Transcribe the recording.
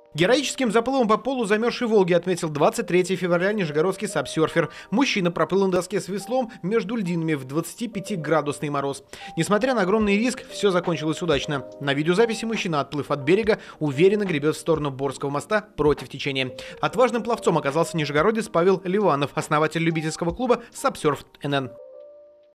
Героическим заплывом по полу замерзшей Волги отметил 23 февраля нижегородский сапсерфер. Мужчина проплыл на доске с веслом между льдинами в 25-градусный мороз. Несмотря на огромный риск, все закончилось удачно. На видеозаписи мужчина, отплыв от берега, уверенно гребет в сторону Борского моста против течения. Отважным пловцом оказался нижегородец Павел Ливанов, основатель любительского клуба «Сапсерф НН».